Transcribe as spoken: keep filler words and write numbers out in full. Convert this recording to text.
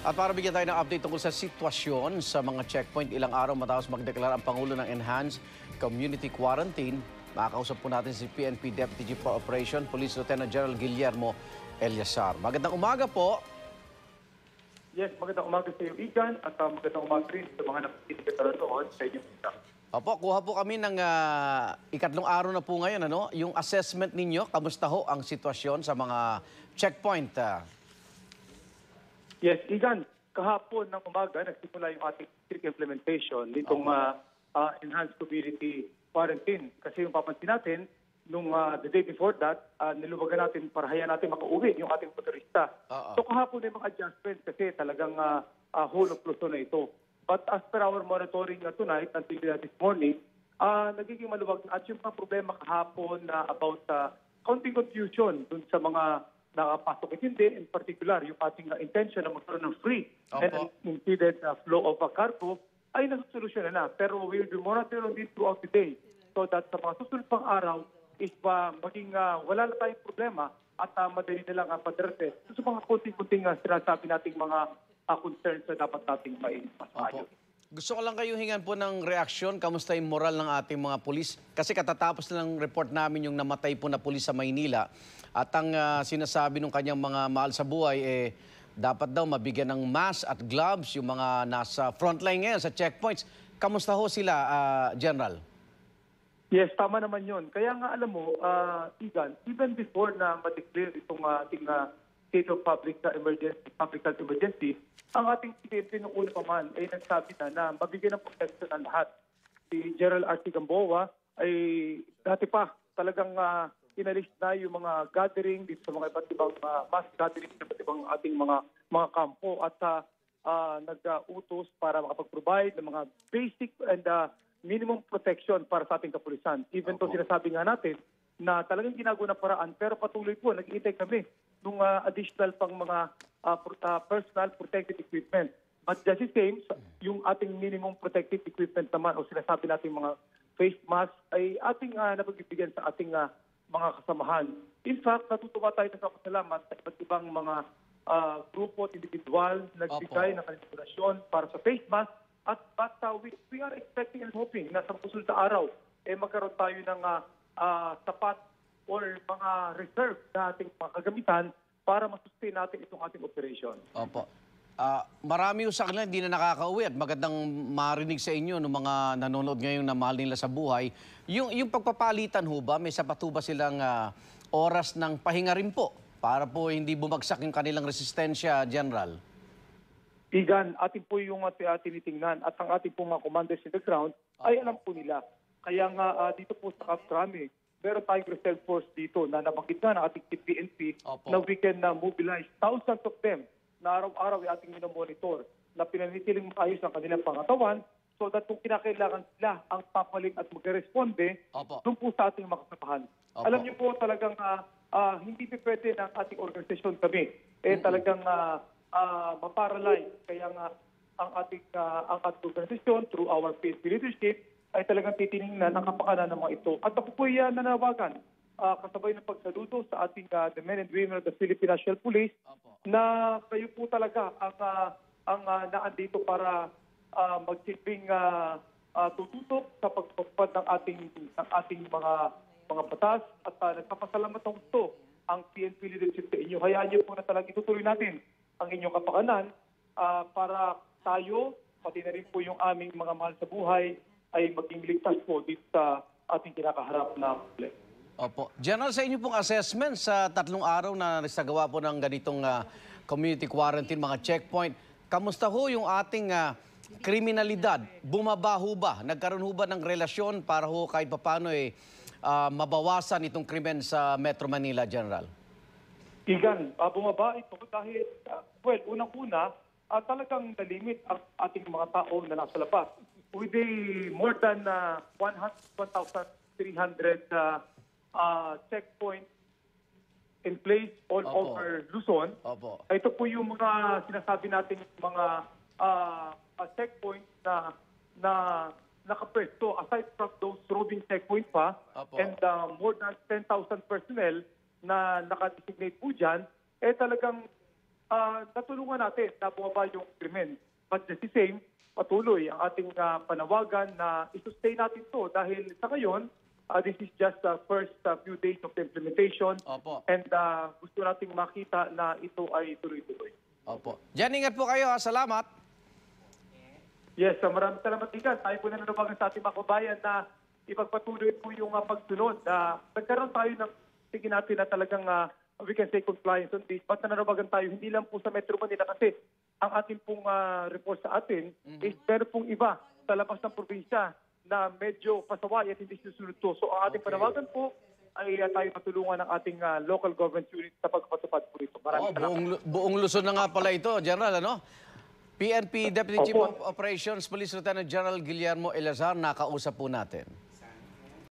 At para bigyan tayo ng update tungkol sa sitwasyon sa mga checkpoint ilang araw matapos magdeklara ang Pangulo ng Enhanced Community Quarantine, makakausap po natin si P N P Deputy Chief for Operation, Police Lieutenant General Guillermo Eleazar. Magandang umaga po. Yes, magandang umaga sa iyo, Igan, at uh, magandang umaga rin sa mga nakikinig na noon sa inyong isa. Opo, kuha po kami ng uh, ikatlong araw na po ngayon. Ano? Yung assessment ninyo, kamusta ho ang sitwasyon sa mga checkpoint? Uh... Yes, Igan, kahapon ng umaga, nagsimula yung ating strict implementation nitong uh, uh, Enhanced Community Quarantine. Kasi yung papansin natin, nung uh, the day before that, uh, niluwagan natin para hayaan natin makauwi yung ating motorista. Uh -oh. So kahapon may mga adjustments kasi talagang uh, uh, whole of Luzon na ito. But as per our monitoring uh, tonight until uh, this morning, uh, nagiging maluwag at yung mga problema kahapon na uh, about uh, counting confusion dun sa mga nakapasok at hindi, in particular, yung ating uh, intention na magkaroon ng free Opo. and impeded uh, flow of a cargo ay nasusolusyon na na. Pero we will monitor on this throughout the day so that sa mga susunod pang araw is pa maging uh, wala na tayong problema at uh, madali na lang uh, padrete. So sa mga kunting-kunting uh, sinasabi nating mga uh, concerns na dapat nating maipasayo. Gusto ko lang kayo hingan po ng reaksyon. Kamusta yung moral ng ating mga pulis? Kasi katatapos na ng report namin yung namatay po na pulis sa Maynila. At ang uh, sinasabi ng kanyang mga mahal sa buhay, eh, dapat daw mabigyan ng mask at gloves yung mga nasa frontline ngayon sa checkpoints. Kamusta ho sila, uh, General? Yes, tama naman yun. Kaya nga alam mo, uh, Igan, even before na ma-declare itong ating uh, state of public uh, emergency, public health emergency, ang ating P N P noong una pa man ay nagsabi na na mabigyan ng protection ang lahat. Si General R T Gamboa ay dati pa talagang uh, inalis na yung mga gathering dito sa mga iba't ibang uh, mass gathering sa iba't ibang ating mga mga kampo at uh, uh, nag-utos para makapag-provide ng mga basic and uh, minimum protection para sa ating kapulisan. Even though sinasabi nga natin na talagang ginagawa ng paraan, pero patuloy po, nag-iintay kami ng uh, additional pang mga uh, uh, personal protective equipment. But just the same, yung ating minimum protective equipment naman o sinasabi natin mga face mask ay ating uh, napagbibigyan sa ating uh, mga kasamahan. In fact, natutuwa tayo ng kapasalamat sa iba't ibang mga uh, grupo at individual nagbigay ng kanilang para sa face mask. At but uh, we, we are expecting and hoping na sa susunod na araw eh, magkaroon tayo ng uh, uh, sapat or mga reserve na ating mga kagamitan para masustain natin itong ating operation. Opo. Uh, marami sa kanila hindi na nakakauwi at magandang marinig sa inyo ng mga nanonood ngayon na mahal nila sa buhay. Yung, yung pagpapalitan ho ba, may sapat ho ba silang uh, oras ng pahinga rin po para po hindi bumagsak yung kanilang resistensya, General? Igan, atin po yung uh, tinitingnan at ang ating po mga commanders in the ground ay alam po nila. Kaya nga uh, dito po sa Castrami, meron tayong reserve force dito na nabanggit na ng ating P N P na we can uh, mobilize thousands of them na araw-araw ay ating minomonitor na pinanitiling maayos ang kanilang pangatawan so that kung kinakailangan sila ang papaling at mag-responde doon po sa ating makasapahan. Alam niyo po talagang uh, uh, hindi pwede ng ating organisasyon kami. Eh mm-hmm. talagang uh, uh, maparalyze. Kaya nga ang ating, uh, ang ating organisasyon through our P N P leadership ay talagang titinignan ang kapakanan ng mga ito. At ako po yan nanawagan uh, kasabay ng pagsaludo sa ating uh, the men and women of the Philippine National Police Opo. na kayo po talaga ang, uh, ang uh, naandito para uh, magsilbing uh, uh, tututok sa pagpapad ng ating, ng ating mga, mga batas at uh, nagpapasalamat ng gusto ang P N P leadership sa inyo. Hayaan niyo po na talagang itutuloy natin ang inyong kapakanan uh, para tayo, pati na rin po yung aming mga mahal sa buhay, ay maging ligtas po dito sa ating kinakaharap na problema. Opo. General, sa inyo pong assessment sa tatlong araw na nasagawa po ng ganitong uh, community quarantine, mga checkpoint, kamusta ho yung ating uh, kriminalidad? Bumaba ho ba? Nagkaroon ho ba ng relasyon para ho kahit papano eh, uh, mabawasan itong krimen sa Metro Manila, General? Igan, uh, bumaba ito dahil, uh, well, unang-una, uh, talagang nalimit ang ating mga tao na nasa labas. With a more than uh, one thousand three hundred uh, uh, checkpoints in place all Opo. over Luzon, Opo. ito po yung mga sinasabi natin mga uh, uh, checkpoints na, na nakapwesto aside from those roving checkpoints pa Opo. and uh, more than ten thousand personnel na nakadesignate po dyan, eh talagang uh, natulungan natin na bumaba yung krimen. But just the same, patuloy ang ating uh, panawagan na isustain natin to dahil sa ngayon, uh, this is just the first uh, few days of the implementation. Opo. And uh, gusto nating makita na ito ay tuloy-tuloy. Opo. Diyan, ingat po kayo. Ha? Salamat. Yes, uh, maraming salamat din. Tayo po nananawagan sa ating mga kabayan na ipagpatuloy po yung uh, pagsunod. Uh, nagkaroon tayo ng tingin natin na talagang uh, we can say compliance on this. But nananawagan tayo, hindi lang po sa Metro Manila kasi ang ating pong uh, report sa atin mm-hmm. is meron pong iba sa labas ng probinsya na medyo pasaway at hindi susunod to. So ang ating okay. panawagan po ay uh, tayo matulungan ng ating uh, local government unit sa pagpatupad po ito. Oh, buong, buong Luzon na nga pala ito, General, ano? P N P Deputy Chief of Operations, Police Lieutenant General Guillermo Eleazar, nakausap po natin.